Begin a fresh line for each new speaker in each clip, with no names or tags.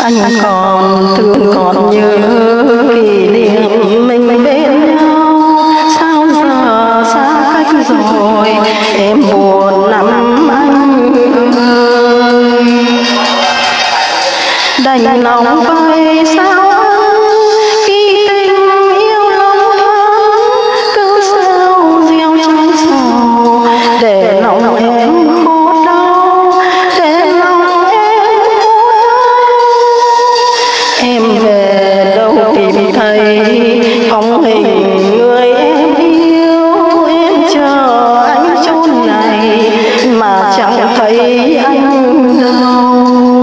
anh còn thương còn nhớ kỷ niệm mình bên nhau. Sao giờ xa cách rồi em buồn lắm anh ơi. Đành lòng vậy sao khi tình yêu lòng thắm, cứ sao gieo trái sầu để lòng em khổ đau, để lòng em khổ đau. Em về đâu tìm thấy bóng hình người em yêu, em chờ anh chốn này mà chẳng thấy anh đâu.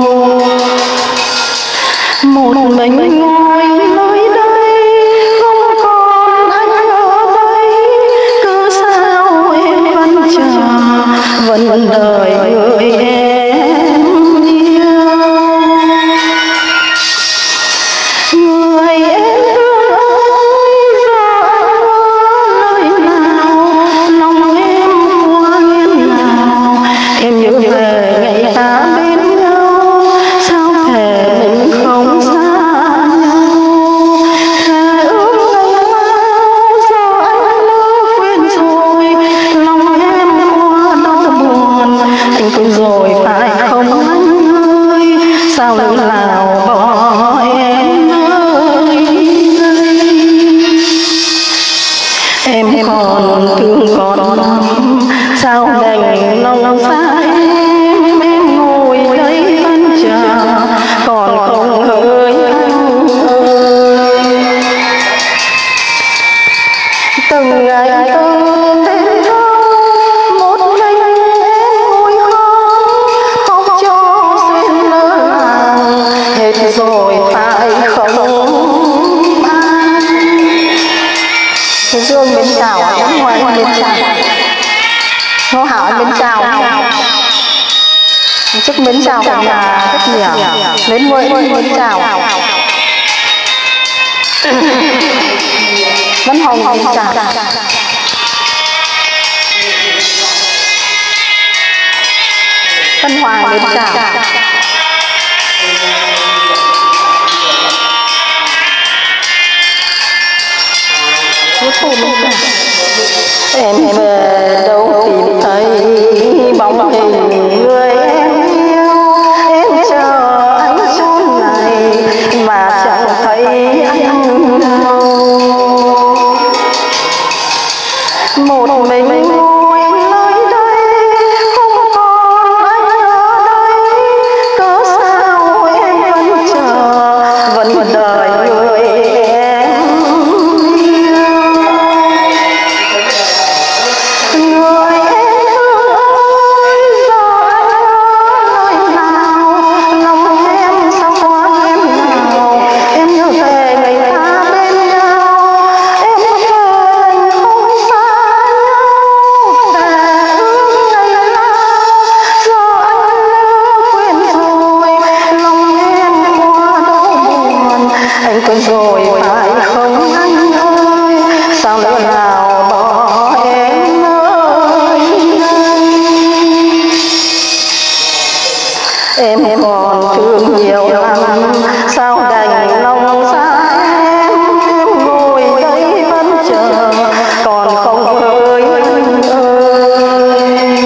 Một mình ngồi nơi đây không còn anh ở đây, cứ sao em vẫn chờ vẫn đợi người em yêu. Người em thương ơi, giờ anh ở nơi nào, lòng em qua em nào. Em nhớ về ngày ta bên nhau, sao thể mình không xa nhau. Thề ước ngày mau, giờ anh lỡ quên rồi, lòng em qua đau buồn. Anh quên rồi phải không anh ơi, sao lỡ nào bỏ em nơi đây. Em còn thương còn lắm, sao đành lòng xa em ngồi đây vẫn chờ còn không hỡi anh ơi. Từng ngày từng đêm thâu một mình em ngồi khóc cho duyên lỡ làng, hết rồi phải không anh. Thế Dương bên chào anh ngoài bên chào Ngô Hảo anh bên chào chúc mến chào cả nhà rất nhiều, đến mỗi mến chào. Vân Hồng bên chào, Vân Hoàng bên chào, chú Thu bên chào. Em về đâu tìm thấy bóng hình người em yêu, em chờ anh chốn này mà chẳng thấy anh đâu. Một mình ngồi nơi đây không còn anh ở đây, cớ sao em vẫn chờ vẫn đợi người em yêu. Người em thương ơi, giờ anh ở nơi nào, lòng em sao qua em nào. Em nhớ về ngày ta bên nhau, em về không xa nhau. Để ước ngày nào, giờ anh lỡ quên rồi, lòng em qua đau buồn. Anh quên rồi phải không anh ơi, sao lỡ nào bỏ em nơi đây. Em còn thương nhiều lắm, sao đành lòng xa em ngồi đây vẫn chờ còn không hỡi anh ơi.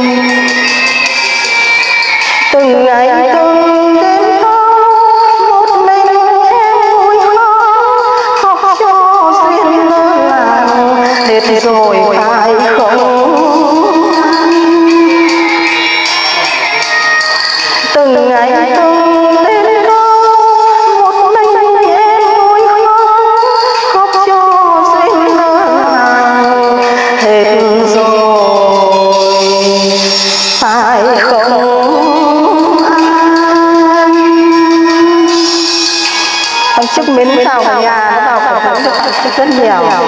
Từng ngày từng đêm thâu một mình em ngồi khóc cho duyên lỡ làng, hết rồi phải không anh. Từng ngày từng đêm thâu một mình em ngồi khóc cho duyên lỡ làng, hết rồi phải không anh. Anh chúc mến chào cả nhà, nó vào cảm thấy được rất nhiều.